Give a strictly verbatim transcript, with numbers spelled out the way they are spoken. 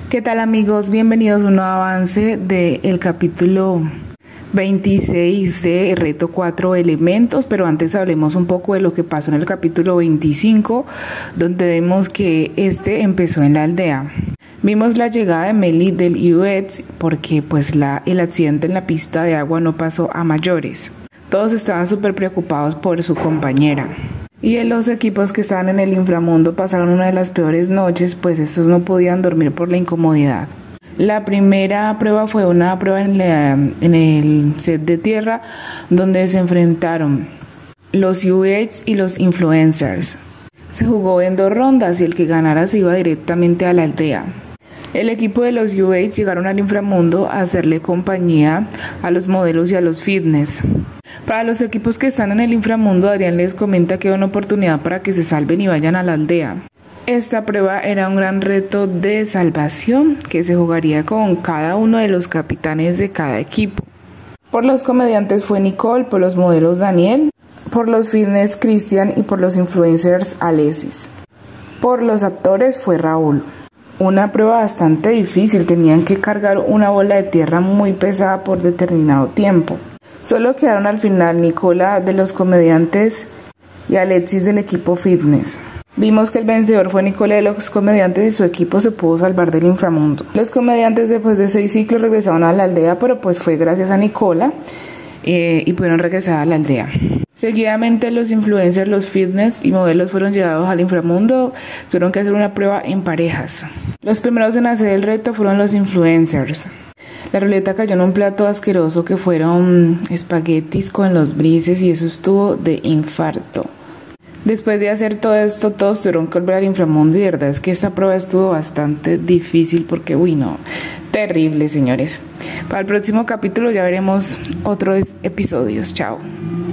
¿Qué tal, amigos? Bienvenidos a un nuevo avance del capítulo veintiséis de Reto cuatro Elementos, pero antes hablemos un poco de lo que pasó en el capítulo veinticinco, donde vemos que este empezó en la aldea. Vimos la llegada de Melly del U X porque pues la, el accidente en la pista de agua no pasó a mayores. Todos estaban súper preocupados por su compañera. Y en los equipos que estaban en el inframundo pasaron una de las peores noches, pues estos no podían dormir por la incomodidad. La primera prueba fue una prueba en, la, en el set de tierra donde se enfrentaron los U X y los influencers. Se jugó en dos rondas y el que ganara se iba directamente a la aldea. El equipo de los U X llegaron al inframundo a hacerle compañía a los modelos y a los fitness. Para los equipos que están en el inframundo, Adrián les comenta que hay una oportunidad para que se salven y vayan a la aldea. Esta prueba era un gran reto de salvación que se jugaría con cada uno de los capitanes de cada equipo. Por los comediantes fue Nicole, por los modelos Daniel, por los fitness Cristian y por los influencers Alexis. Por los actores fue Raúl. Una prueba bastante difícil, tenían que cargar una bola de tierra muy pesada por determinado tiempo. Solo quedaron al final Nicola de los comediantes y Alexis del equipo fitness. Vimos que el vencedor fue Nicola de los comediantes y su equipo se pudo salvar del inframundo. Los comediantes después de seis ciclos regresaron a la aldea, pero pues fue gracias a Nicola eh, y pudieron regresar a la aldea. Seguidamente los influencers, los fitness y modelos fueron llevados al inframundo, tuvieron que hacer una prueba en parejas. Los primeros en hacer el reto fueron los influencers. La ruleta cayó en un plato asqueroso que fueron espaguetis con los brises y eso estuvo de infarto. Después de hacer todo esto, todos tuvieron que volver al inframundo y de verdad es que esta prueba estuvo bastante difícil porque, uy, no, terrible, señores. Para el próximo capítulo ya veremos otros episodios. Chao.